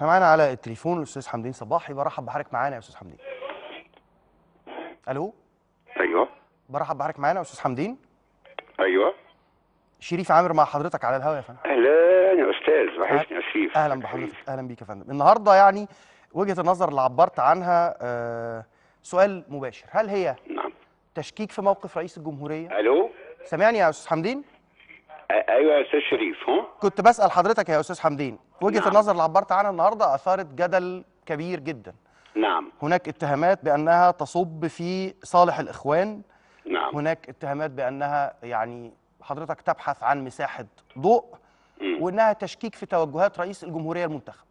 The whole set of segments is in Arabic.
احنا معانا على التليفون الاستاذ حمدين صباحي. برحب بحضرتك معانا يا استاذ حمدين. الو. ايوه. برحب بحضرتك معانا يا استاذ حمدين. ايوه. شريف عامر مع حضرتك على الهواء يا فندم. اهلا يا استاذ، وحشني يا شريف. اهلا بحضرتك، اهلا بيك يا فندم. النهارده يعني وجهة النظر اللي عبرت عنها سؤال مباشر، هل هي نعم. تشكيك في موقف رئيس الجمهورية؟ الو. سامعني يا استاذ حمدين؟ ايوه يا استاذ شريف. كنت بسأل حضرتك يا استاذ حمدين، وجهة نعم. النظر اللي عبرت عنها النهارده اثارت جدل كبير جدا. نعم. هناك اتهامات بانها تصب في صالح الاخوان. نعم. هناك اتهامات بانها يعني حضرتك تبحث عن مساحة ضوء، وانها تشكيك في توجهات رئيس الجمهورية المنتخب.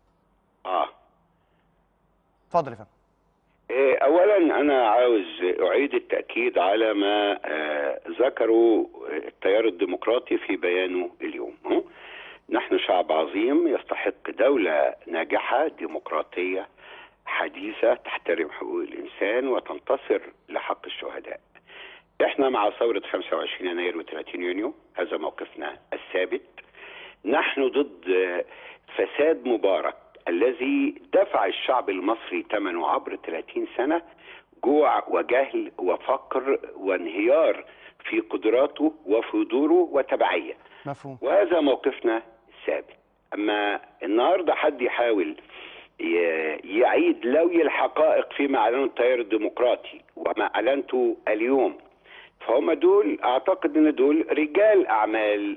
اتفضل يا فندم. اولا انا عاوز اعيد التاكيد على ما ذكره التيار الديمقراطي في بيانه اليوم. نحن شعب عظيم يستحق دولة ناجحة ديمقراطية حديثة تحترم حقوق الإنسان وتنتصر لحق الشهداء. احنا مع ثورة 25 يناير و30 يونيو، هذا موقفنا الثابت. نحن ضد فساد مبارك الذي دفع الشعب المصري ثمنه عبر 30 سنة، جوع وجهل وفقر وانهيار في قدراته وفي دوره وتبعية. مفهوم. وهذا موقفنا الثابت. أما النهاردة حد يحاول يعيد لوي الحقائق فيما أعلنه التيار الديمقراطي وما أعلنته اليوم، فهم دول أعتقد أن دول رجال أعمال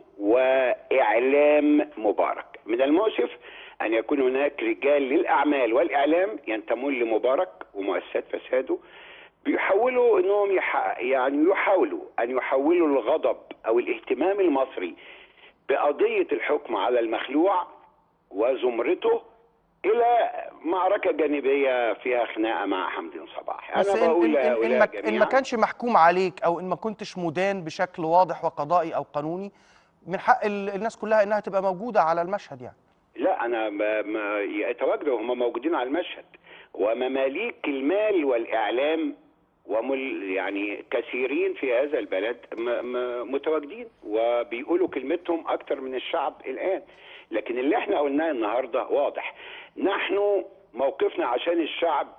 وإعلام مبارك. من المؤسف أن يكون هناك رجال للأعمال والإعلام ينتمون لمبارك ومؤسسات فساده، بيحاولوا أنهم يحاولوا أن يحولوا الغضب أو الاهتمام المصري بقضية الحكم على المخلوع وزمرته إلى معركة جانبية فيها خناقة مع حمدين صباحي. بس أنا بقول إن ما كانش محكوم عليك أو إن ما كنتش مدان بشكل واضح وقضائي أو قانوني، من حق الناس كلها إنها تبقى موجودة على المشهد يعني. لا، أنا يتواجدوا، هم موجودين على المشهد، ومماليك المال والإعلام يعني كثيرين في هذا البلد متواجدين وبيقولوا كلمتهم أكتر من الشعب الآن. لكن اللي احنا قلناه النهاردة واضح. نحن موقفنا عشان الشعب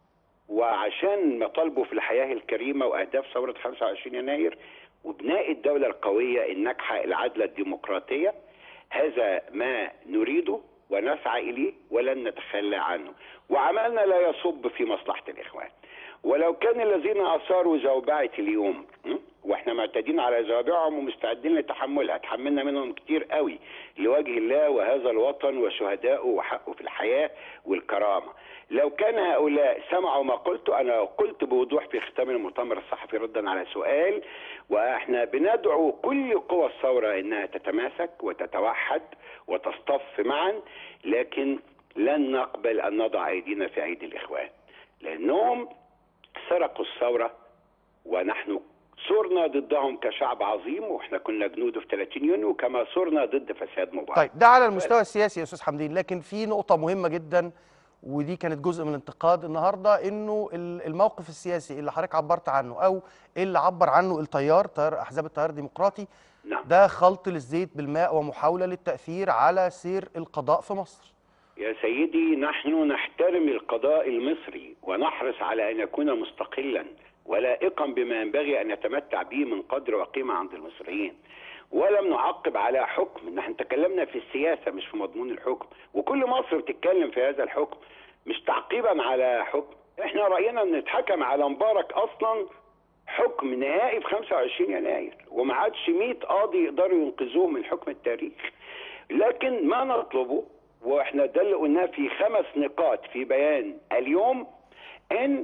وعشان مطالبه في الحياة الكريمة وأهداف ثورة 25 يناير وبناء الدولة القوية الناجحة العادلة الديمقراطية. هذا ما نريده ونسعى إليه ولن نتخلى عنه، وعملنا لا يصب في مصلحة الإخوان. ولو كان الذين أثاروا زوبعة اليوم واحنا معتادين على زوابعهم ومستعدين لتحملها، تحملنا منهم كتير قوي لوجه الله وهذا الوطن وشهدائه وحقه في الحياة والكرامة. لو كان هؤلاء سمعوا ما قلت، أنا قلت بوضوح في ختام المؤتمر الصحفي ردا على سؤال، وإحنا بندعو كل قوى الثورة إنها تتماسك وتتوحد وتصطف معا، لكن لن نقبل أن نضع أيدينا في أيدي الإخوان، لأنهم سرقوا الثورة ونحن صرنا ضدهم كشعب عظيم، واحنا كنا جنوده في 30 يونيو كما صرنا ضد فساد مبارك. طيب ده على المستوى السياسي يا استاذ حمدين، لكن في نقطة مهمة جدا ودي كانت جزء من الانتقاد النهارده، انه الموقف السياسي اللي حضرتك عبرت عنه او اللي عبر عنه تيار احزاب التيار الديمقراطي، نعم، ده خلط للزيت بالماء ومحاولة للتأثير على سير القضاء في مصر. يا سيدي، نحن نحترم القضاء المصري ونحرص على أن يكون مستقلا ولائقا بما ينبغي أن يتمتع به من قدر وقيمة عند المصريين، ولم نعقب على حكم. نحن تكلمنا في السياسة مش في مضمون الحكم، وكل مصر بتتكلم في هذا الحكم مش تعقيبا على حكم. احنا رأينا ان اتحكم على مبارك اصلا حكم نهائي في 25 يناير وما عادش 100 قاضي يقدروا ينقذوه من حكم التاريخ. لكن ما نطلبه، واحنا ده اللي قلناه في 5 نقاط في بيان اليوم، ان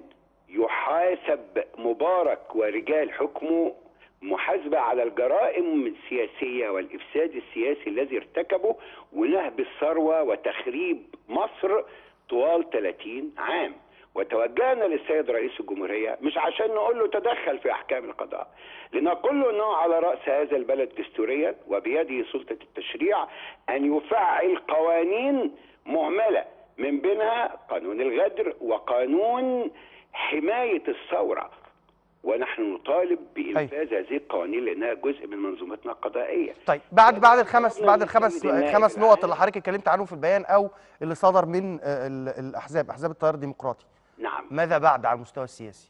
يحاسب مبارك ورجال حكمه محاسبة على الجرائم السياسية والإفساد السياسي الذي ارتكبه ونهب الثروة وتخريب مصر طوال 30 عام. وتوجهنا للسيد رئيس الجمهورية مش عشان نقول له تدخل في أحكام القضاء، لنقول له أنه على رأس هذا البلد دستوريا وبيده سلطة التشريع أن يفعل قوانين مهملة، من بينها قانون الغدر وقانون حماية الثورة. ونحن نطالب بإنفاذ هذه القوانين لأنها جزء من منظومتنا القضائية. طيب بعد الخمس نقط اللي حضرتك اتكلمت عنهم في البيان او اللي صدر من احزاب التيار الديمقراطي. نعم. ماذا بعد على المستوى السياسي؟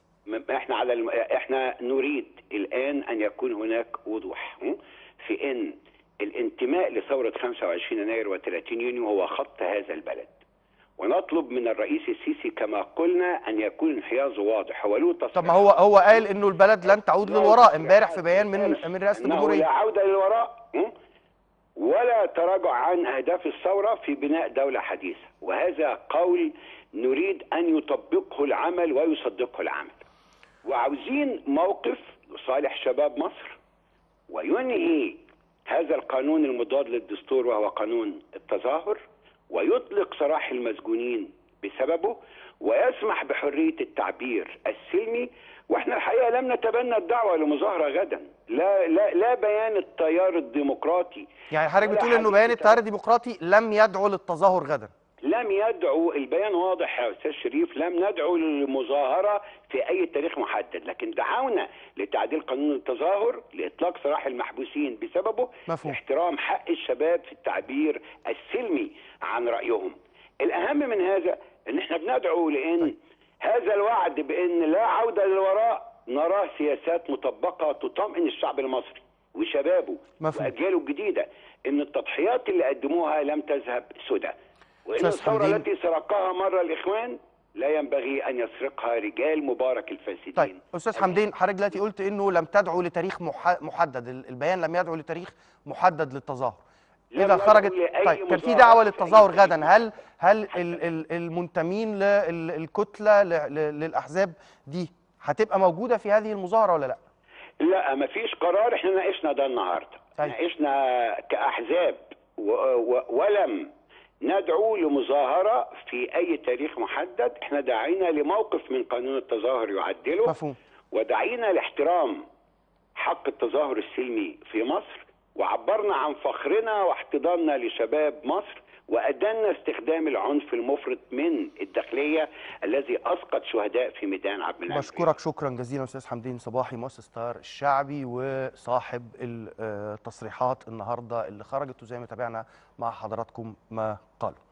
احنا نريد الآن أن يكون هناك وضوح في أن الانتماء لثورة 25 يناير و30 يونيو هو خط هذا البلد، ونطلب من الرئيس السيسي كما قلنا أن يكون انحيازه واضح. هو له تصريح. طب ما هو قال انه البلد لن تعود للوراء امبارح في بيان من رئاسة الجمهورية. لا عودة للوراء ولا تراجع عن أهداف الثورة في بناء دولة حديثة، وهذا قول نريد أن يطبقه العمل ويصدقه العمل، وعاوزين موقف لصالح شباب مصر وينهي هذا القانون المضاد للدستور وهو قانون التظاهر، ويطلق سراح المسجونين بسببه، ويسمح بحرية التعبير السلمي. واحنا الحقيقة لم نتبنى الدعوة لمظاهرة غدا، لا بيان التيار الديمقراطي. يعني حضرتك بتقول انه بيان التيار الديمقراطي لم يدعو للتظاهر غدا؟ لم يدعو، البيان واضح يا استاذ شريف، لم ندعو للمظاهره في اي تاريخ محدد، لكن دعونا لتعديل قانون التظاهر، لاطلاق سراح المحبوسين بسببه، لاحترام حق الشباب في التعبير السلمي عن رايهم. الاهم من هذا ان احنا بندعو لان هذا الوعد بان لا عوده للوراء نراه سياسات مطبقه تطمئن الشعب المصري وشبابه واجياله الجديده ان التضحيات اللي قدموها لم تذهب سدى، وإن الثورة التي سرقها مرة الإخوان لا ينبغي أن يسرقها رجال مبارك الفاسدين. طيب أستاذ حمدين، حضرتك دلوقتي قلت إنه لم تدعو لتاريخ محدد، البيان لم يدعو لتاريخ محدد للتظاهر. إذا خرجت طيب كان في دعوة للتظاهر غدا، هل المنتمين للكتلة للأحزاب دي هتبقى موجودة في هذه المظاهرة ولا لا؟ لا، مفيش قرار. احنا ناقشنا ده النهارده، ناقشنا كأحزاب ولم ندعو لمظاهرة في أي تاريخ محدد. احنا دعينا لموقف من قانون التظاهر يعدله. مفهوم. ودعينا لاحترام حق التظاهر السلمي في مصر، وعبرنا عن فخرنا واحتضاننا لشباب مصر، وأدنا استخدام العنف المفرط من الداخلية الذي أسقط شهداء في ميدان عبد المنعم. بشكرك شكرا جزيلا أستاذ حمدين صباحي، مؤسس التيار الشعبي وصاحب التصريحات النهارده اللي خرجت، وزي ما تابعنا مع حضراتكم ما قالوا.